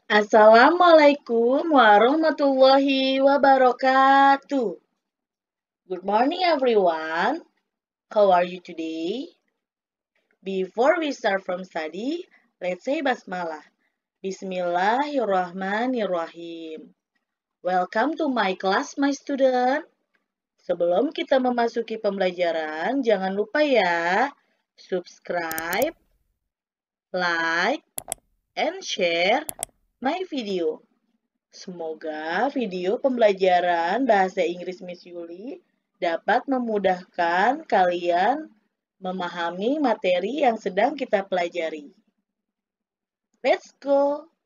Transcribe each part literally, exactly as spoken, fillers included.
Assalamualaikum warahmatullahi wabarakatuh. Good morning, everyone. How are you today? Before we start from study, let's say basmalah. Bismillahirrahmanirrahim. Welcome to my class, my student. Sebelum kita memasuki pembelajaran, jangan lupa ya, subscribe, like, and share my video. Semoga video pembelajaran bahasa Inggris Miss Yuli dapat memudahkan kalian memahami materi yang sedang kita pelajari. Let's go!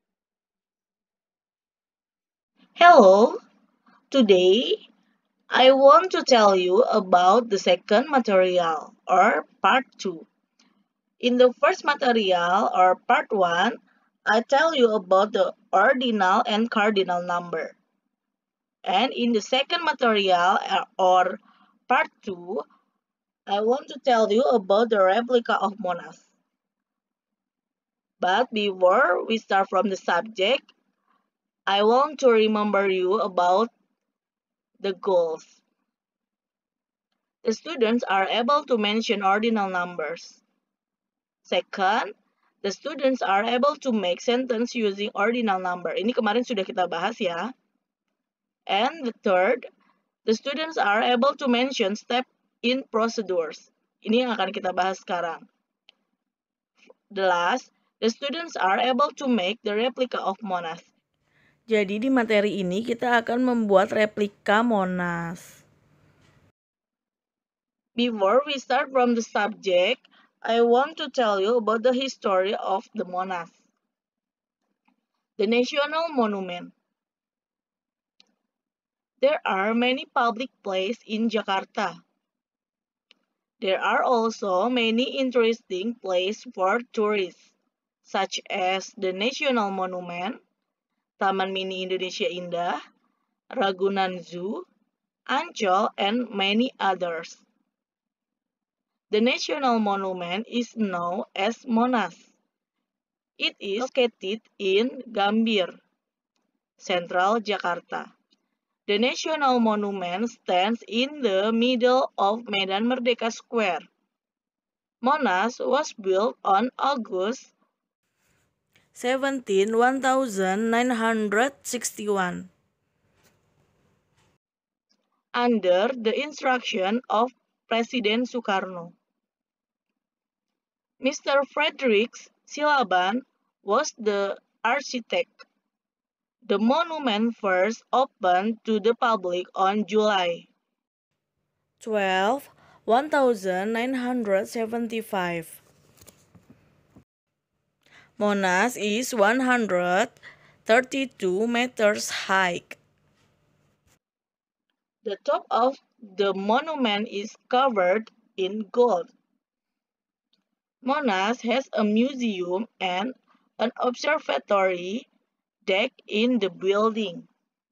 Hello! Today, I want to tell you about the second material, or part two. In the first material, or part one, I tell you about the ordinal and cardinal number. And in the second material, or part two, I want to tell you about the replica of Monas. But before we start from the subject, I want to remember you about the goals. The students are able to mention ordinal numbers. Second, the students are able to make sentence using ordinal number. Ini kemarin sudah kita bahas ya. And the third, the students are able to mention step in procedures. Ini yang akan kita bahas sekarang. The last, the students are able to make the replica of Monas. Jadi di materi ini kita akan membuat replika Monas. Before we start from the subject, I want to tell you about the history of the Monas. The National Monument. There are many public places in Jakarta. There are also many interesting places for tourists, such as the National Monument, Taman Mini Indonesia Indah, Ragunan Zoo, Ancol, and many others. The National Monument is known as Monas. It is located in Gambir, Central Jakarta. The National Monument stands in the middle of Medan Merdeka Square. Monas was built on August seventeenth, nineteen sixty-one under the instruction of President Sukarno. Mister Frederick Silaban was the architect. The monument first opened to the public on July twelfth, nineteen seventy-five. Monas is one hundred thirty-two meters high. The top of the monument is covered in gold. Monas has a museum and an observatory deck in the building.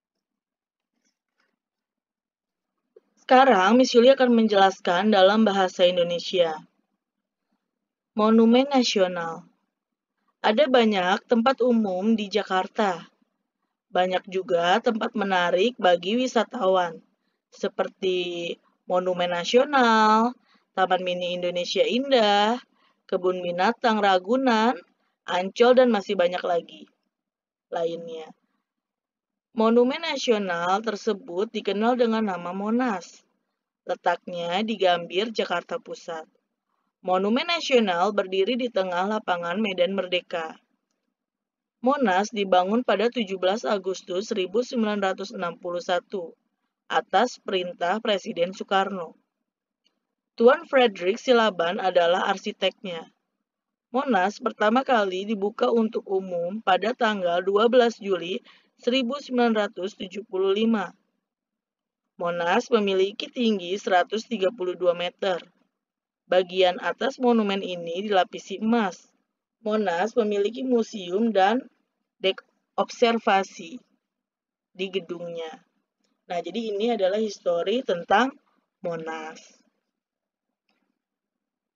Sekarang, Miss Yuli akan menjelaskan dalam bahasa Indonesia. Monumen Nasional. Ada banyak tempat umum di Jakarta. Banyak juga tempat menarik bagi wisatawan, seperti Monumen Nasional, Taman Mini Indonesia Indah, Kebun Binatang Ragunan, Ancol, dan masih banyak lagi lainnya. Monumen nasional tersebut dikenal dengan nama Monas. Letaknya di Gambir, Jakarta Pusat. Monumen nasional berdiri di tengah lapangan Medan Merdeka. Monas dibangun pada tujuh belas Agustus seribu sembilan ratus enam puluh satu atas perintah Presiden Soekarno. Tuan Frederick Silaban adalah arsiteknya. Monas pertama kali dibuka untuk umum pada tanggal dua belas Juli seribu sembilan ratus tujuh puluh lima. Monas memiliki tinggi seratus tiga puluh dua meter. Bagian atas monumen ini dilapisi emas. Monas memiliki museum dan dek observasi di gedungnya. Nah, jadi ini adalah histori tentang Monas.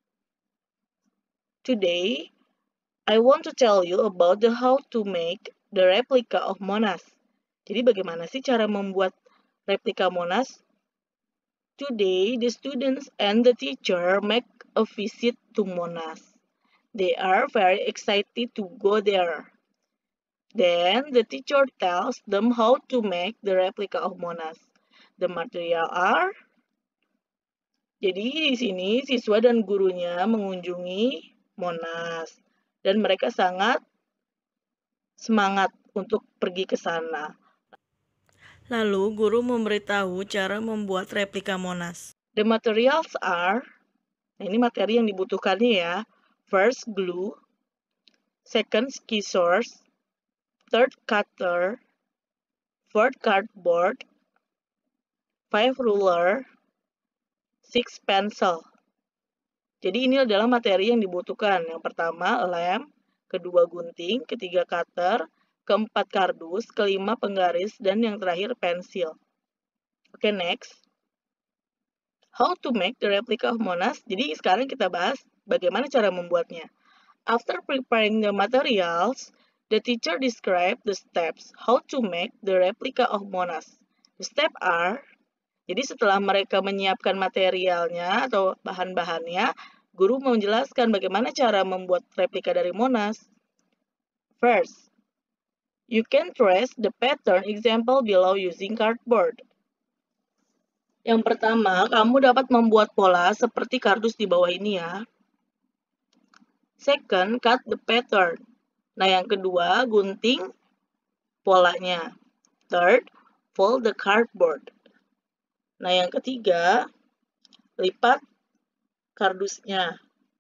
Today, I want to tell you about the how to make the replica of Monas. Jadi bagaimana sih cara membuat replika Monas? Today, the students and the teacher make a visit to Monas. They are very excited to go there. Then, the teacher tells them how to make the replica of Monas. The material are... Jadi di sini siswa dan gurunya mengunjungi Monas. Dan mereka sangat semangat untuk pergi ke sana. Lalu guru memberitahu cara membuat replika Monas. The materials are, nah ini materi yang dibutuhkannya ya. First, glue. Second, scissors. Third, cutter. Fourth, cardboard. Five, ruler. Six, pencil. Jadi ini adalah materi yang dibutuhkan. Yang pertama, lem. Kedua, gunting. Ketiga, cutter. Keempat, kardus. Kelima, penggaris. Dan yang terakhir, pensil. Oke, okay, next. How to make the replica of Monas. Jadi sekarang kita bahas bagaimana cara membuatnya. After preparing the materials, the teacher described the steps how to make the replica of Monas. The steps are, jadi setelah mereka menyiapkan materialnya atau bahan-bahannya, guru menjelaskan bagaimana cara membuat replika dari Monas. First, you can trace the pattern example below using cardboard. Yang pertama, kamu dapat membuat pola seperti kardus di bawah ini ya. Second, cut the pattern. Nah, yang kedua, gunting polanya. Third, fold the cardboard. Nah, yang ketiga, lipat kardusnya.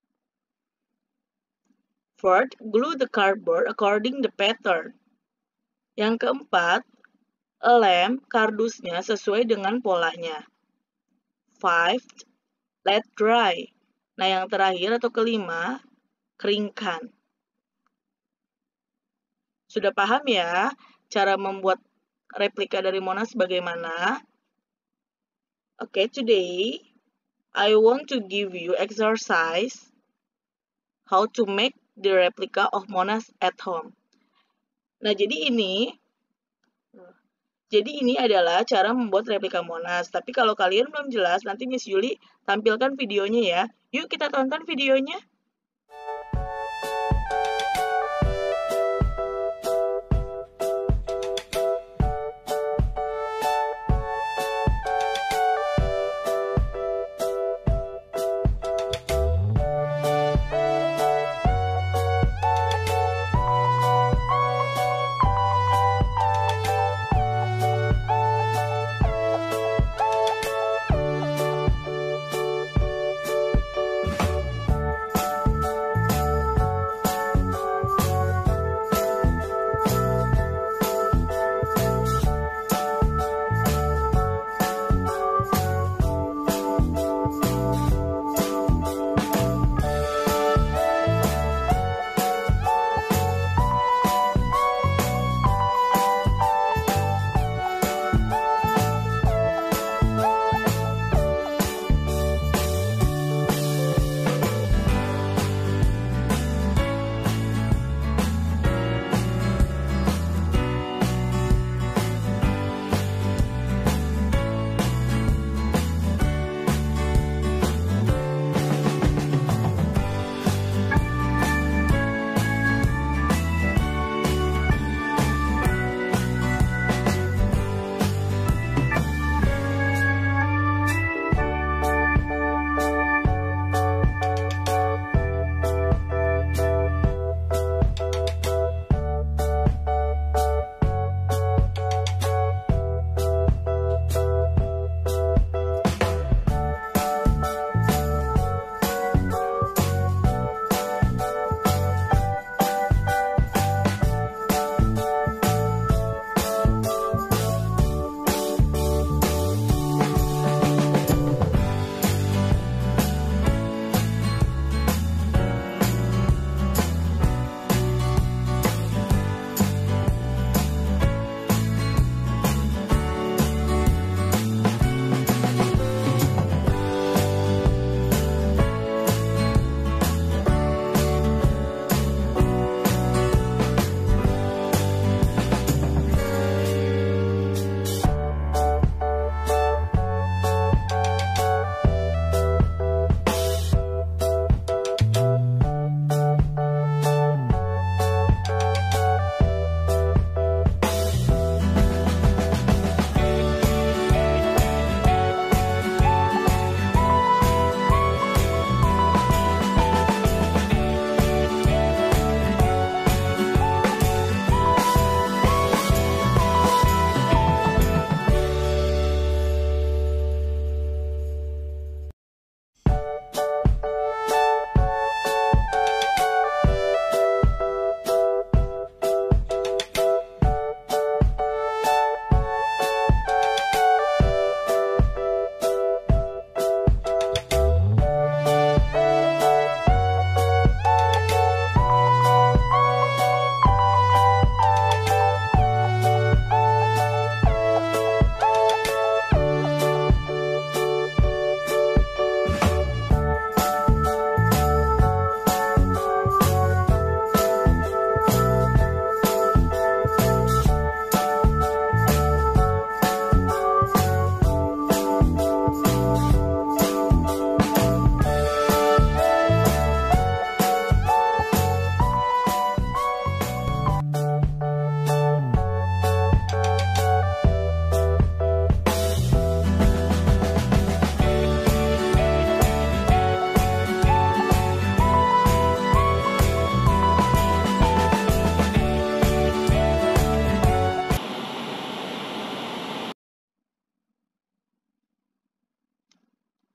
Fourth, glue the cardboard according the pattern. Yang keempat, lem kardusnya sesuai dengan polanya. Fifth, let dry. Nah, yang terakhir atau kelima, keringkan. Sudah paham ya cara membuat replika dari Monas bagaimana? Oke, okay, today I want to give you exercise how to make the replica of Monas at home. Nah, jadi ini Jadi ini adalah cara membuat replika Monas. Tapi kalau kalian belum jelas, nanti Miss Yuli tampilkan videonya ya. Yuk kita tonton videonya.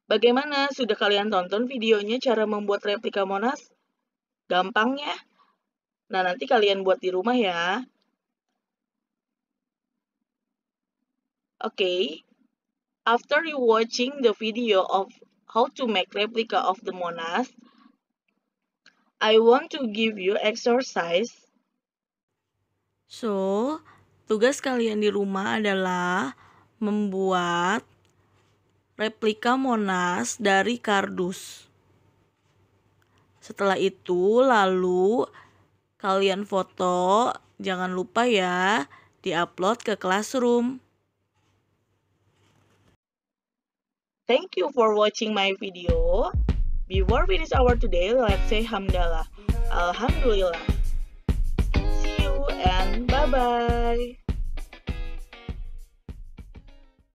Bagaimana? Sudah kalian tonton videonya cara membuat replika Monas? Gampang ya? Nah, nanti kalian buat di rumah ya. Oke. Okay. After you watching the video of how to make replica of the Monas, I want to give you exercise. So, tugas kalian di rumah adalah membuat replika Monas dari kardus. Setelah itu, lalu kalian foto, jangan lupa ya, di-upload ke Classroom. Thank you for watching my video. Before we finish our today, let's say Hamdalah. Alhamdulillah.